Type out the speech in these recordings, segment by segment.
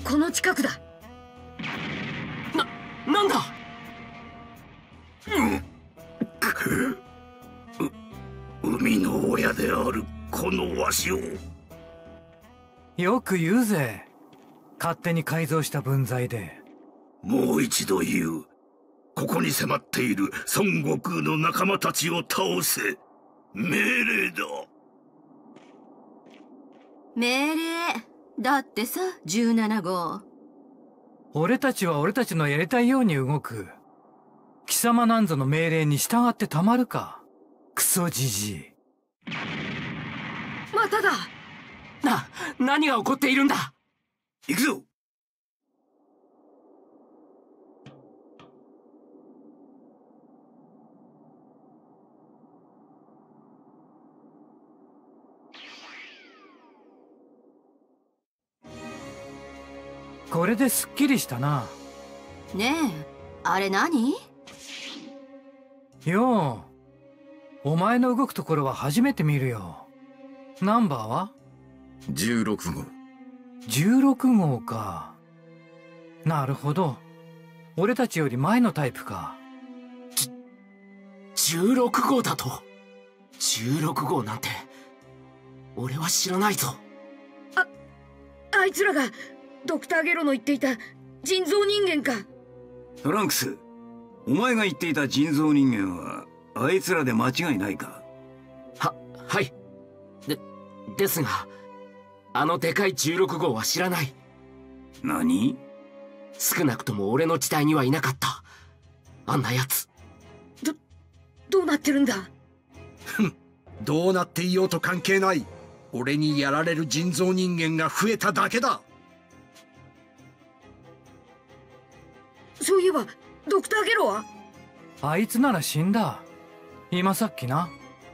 この近くだ。 なんだ。 海の親であるこのわしを。 よく言うぜ、勝手に改造した分際で。 もう一度言う。ここに迫っている孫悟空の仲間たちを倒せ。命令だ。 命令だってさ、17号。 俺たちは俺たちのやりたいように動く。貴様なんぞの命令に従ってたまるか。クソじじい。 まただ。 何が起こっているんだ。 行くぞ。 これですっきりしたな。 ねえ、あれ何？ よう、お前の動くところは初めて見るよ。ナンバーは 16号。 16号か。なるほど。俺たちより前のタイプか。 16号だと。16号なんて俺は知らないぞ。 あいつらがドクターゲロの言っていた人造人間か。 トランクス、お前が言っていた人造人間はあいつらで間違いないか。 はい。ですが、あのでかい16号は知らない。 何？ 少なくとも俺の時代にはいなかった。あんなやつ。 どうなってるんだ。 どうなっていようと関係ない。俺にやられる人造人間が増えただけだ。 そういえばドクターゲロは？ あいつなら死んだ。今さっきな。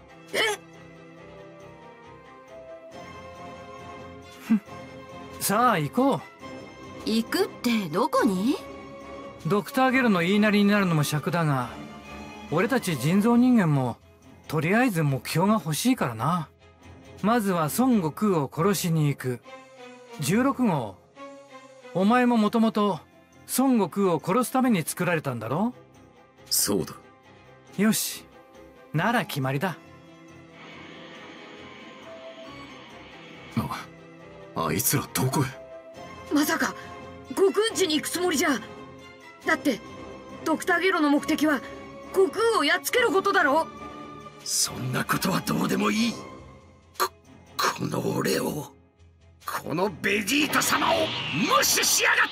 さあ行こう。 行くってどこに？ ドクターゲロの言いなりになるのも尺だが、俺たち人造人間もとりあえず目標が欲しいからな。まずは孫悟空を殺しに行く。16号、お前ももともと孫悟空を殺すために作られたんだろ？ そうだ。 よし、なら決まりだ。 あいつらどこへ？ まさか悟空んちに行くつもりじゃ。だってドクターゲロの目的は悟空をやっつけることだろ。 そんなことはどうでもいい。この俺を、このベジータ様を無視しやがって。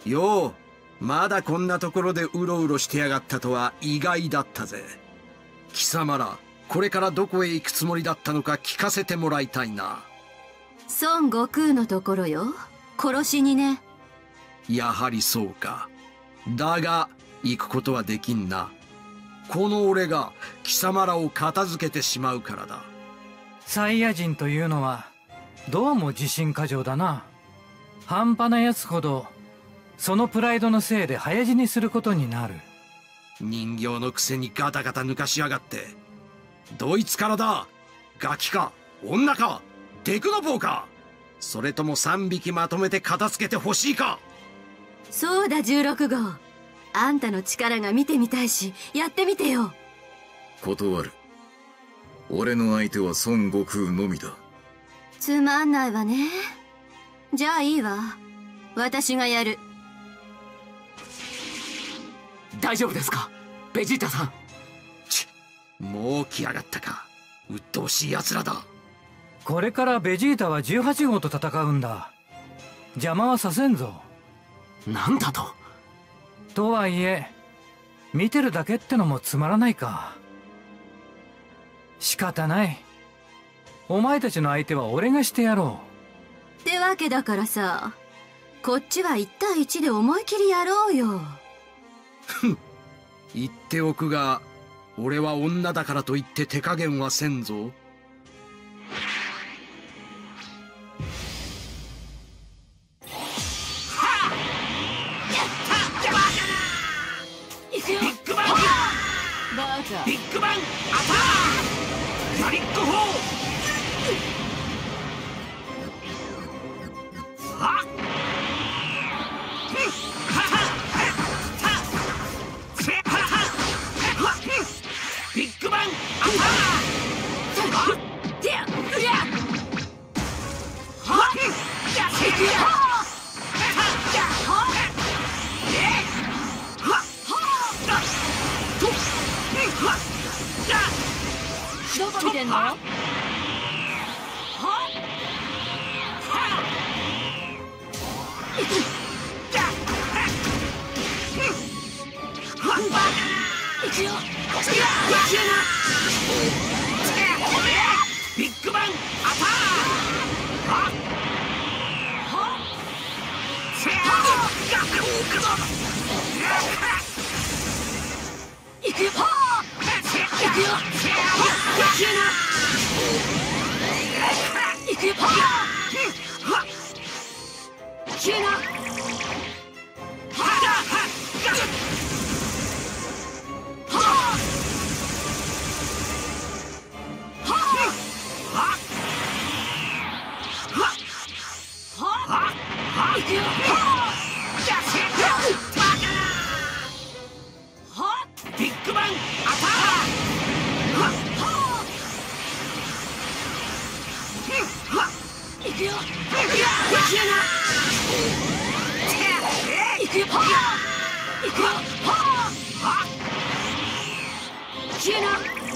よう、まだこんなところでうろうろしてやがったとは意外だったぜ。貴様ら、これからどこへ行くつもりだったのか聞かせてもらいたいな。 孫悟空のところよ。殺しにね。 やはりそうか。だが行くことはできんな。この俺が貴様らを片付けてしまうからだ。 サイヤ人というのはどうも自信過剰だな。半端なやつほどそのプライドのせいで早死にすることになる。 人形のくせにガタガタ抜かしやがって。どいつからだ？ガキか女かデクノボーか、それとも3匹まとめて片付けてほしいか。 そうだ16号、あんたの力が見てみたいし、やってみてよ。 断る。俺の相手は孫悟空のみだ。 つまんないわね。じゃあいいわ、私がやる。 大丈夫ですかベジータさん。 もう来やがったか。鬱陶しい奴らだ。 これからベジータは18号と戦うんだ。邪魔はさせんぞ。 なんだと？ とはいえ見てるだけってのもつまらないか。仕方ない。お前たちの相手は俺がしてやろう。ってわけだからさ、こっちは1対1で思い切りやろうよ。 言っておくが、俺は女だからといって手加減はせんぞ。 行くよ。 ビッグバンビッグバンアタック！マリック砲！はっ！ビッグバンアタック！ どこ見てんの？ ビッグバンアタック！行くよ！行くよ！行くよ！消えな！ビッグバンアタック！行くよ！行くよ！行くよ！消えな！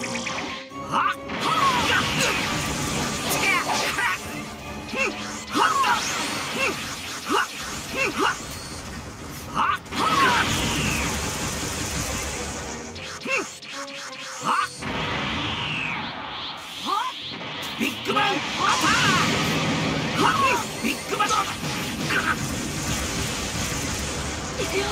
ビッグバンアタック！ビッグバン！行くよ！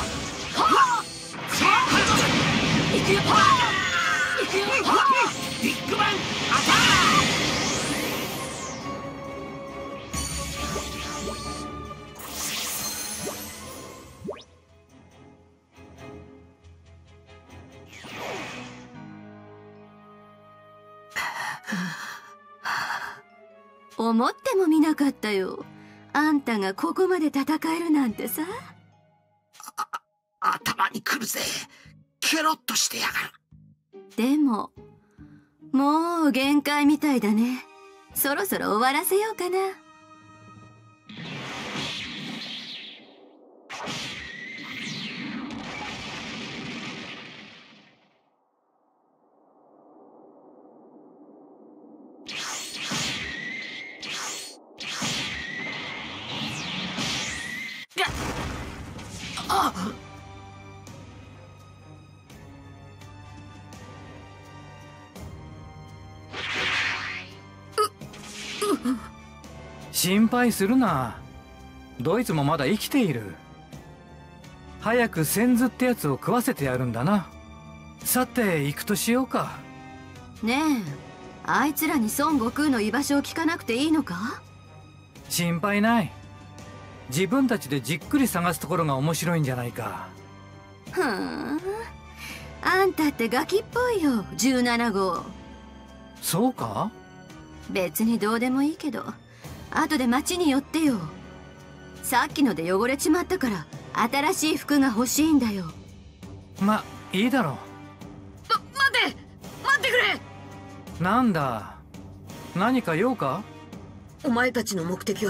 行くよ！行くよ！ビッグバンアタック！ 思ってもみなかったよ。あんたがここまで戦えるなんてさ。 頭にくるぜ。ケロッとしてやがる。 でももう限界みたいだね。そろそろ終わらせようかな。 心配するな。ドイツもまだ生きている。早く千頭ってやつを食わせてやるんだな。さて行くとしようか。 ねえ、あいつらに孫悟空の居場所を聞かなくていいのか？ 心配ない。自分たちでじっくり探すところが面白いんじゃないか。 ふーん、あんたってガキっぽいよ、17号。 そうか？ 別にどうでもいいけど、後で町に寄ってよ。さっきので汚れちまったから新しい服が欲しいんだよ。 ま、いいだろ待ってくれ。 う。なんだ、何か用か？ お前たちの目的は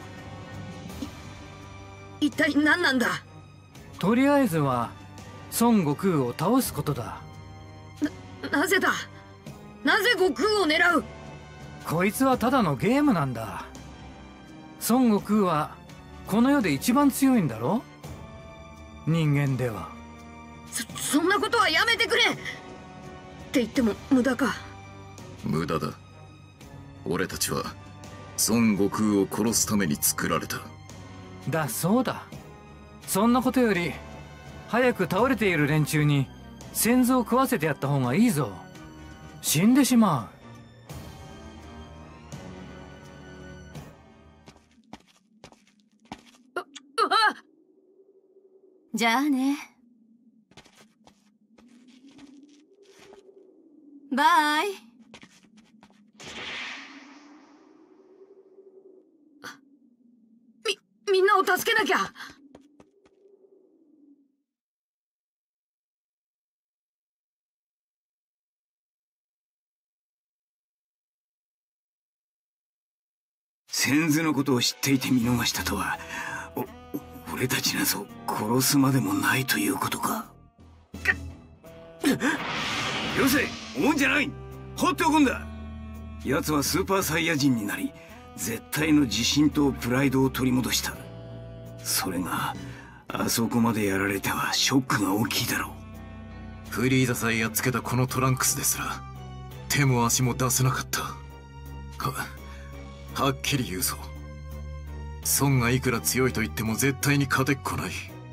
一体何なんだ？ とりあえずは孫悟空を倒すことだ。 なぜだ？なぜ悟空を狙う？ こいつはただのゲームなんだ。孫悟空はこの世で一番強いんだろ？人間では。 そんなことはやめてくれって言っても無駄か。 無駄だ。俺たちは孫悟空を殺すために作られた。 だそうだ。そんなことより早く倒れている連中に先祖を食わせてやった方がいいぞ。死んでしまう。 じゃあね。 バイ。 みんなを助けなきゃ。 先祖のことを知っていて見逃したとは、俺たちなぞ殺すまでもないということか。よせ、思うんじゃない。放っておくんだ。奴はスーパーサイヤ人になり、絶対の自信とプライドを取り戻した。それがあそこまでやられてはショックが大きいだろう。 フリーザさえやっつけたこのトランクスですら手も足も出せなかった。はっきり言うぞ。孫がいくら強いと言っても絶対に勝てっこない。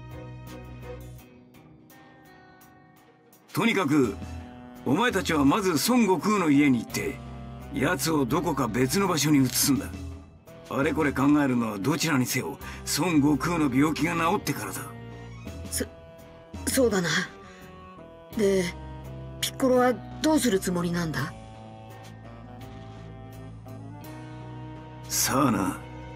とにかくお前たちはまず孫悟空の家に行って奴をどこか別の場所に移すんだ。あれこれ考えるのはどちらにせよ孫悟空の病気が治ってからだ。 そうだな。でピッコロはどうするつもりなんだ？ さあな。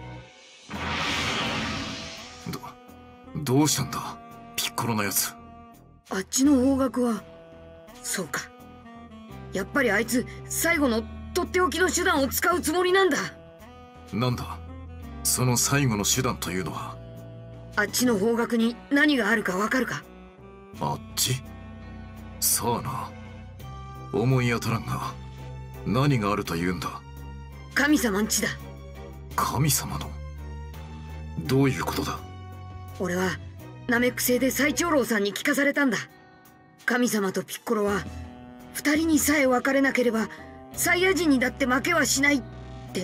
どうしたんだピッコロのやつ。 あっちの方角は。そうか、やっぱりあいつ最後のとっておきの手段を使うつもりなんだ。 なんだその最後の手段というのは。 あっちの方角に何があるかわかるか？ あっち。さあな、思い当たらんが何があるというんだ。 神様んちだ。 神様の？どういうことだ？ 俺はナメック星で最長老さんに聞かされたんだ。神様とピッコロは二人にさえ分かれなければサイヤ人にだって負けはしないって。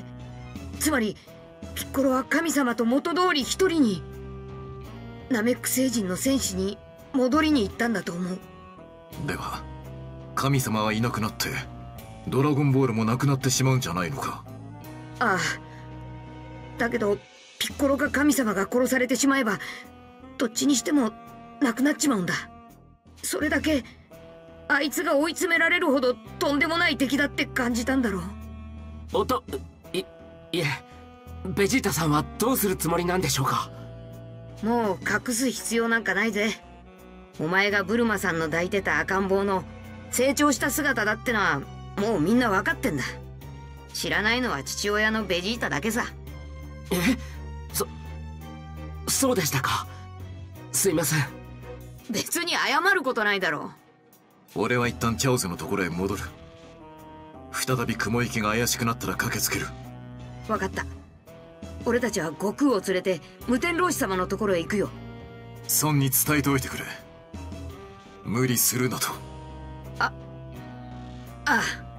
つまりピッコロは神様と元通り一人に、ナメック星人の戦士に戻りに行ったんだと思う。 では神様はいなくなってドラゴンボールもなくなってしまうんじゃないのか？ ああ、だけどピッコロか神様が殺されてしまえばどっちにしてもなくなっちまうんだ。それだけあいつが追い詰められるほどとんでもない敵だって感じたんだろう。 いえ、ベジータさんはどうするつもりなんでしょうか？ もう隠す必要なんかないぜ。お前がブルマさんの抱いてた赤ん坊の成長した姿だってのはもうみんな分かってんだ。知らないのは父親のベジータだけさ。 そうでしたか。すいません。 別に謝ることないだろう。 俺は一旦チャオズのところへ戻る。再び雲行きが怪しくなったら駆けつける。 分かった。俺たちは悟空を連れて無天老師様のところへ行くよ。 孫に伝えておいてくれ。無理するなと。 ああ。